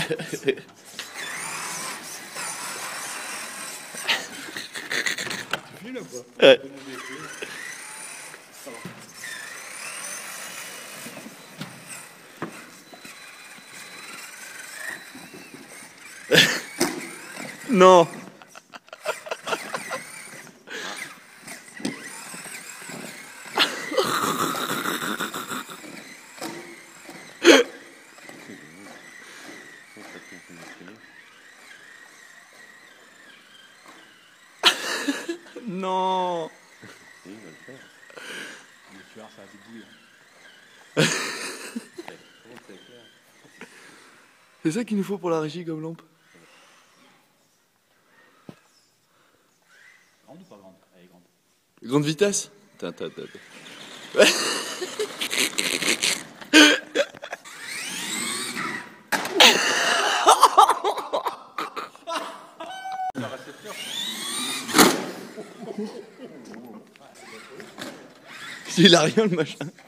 Nul ou pas? Ouais. Non. Non. Il va le faire. Tu vois, ça va débouiller. C'est ça qu'il nous faut pour la régie comme lampe. Grande ou pas grande? Elle est grande. Grande vitesse. Il a rien le machin.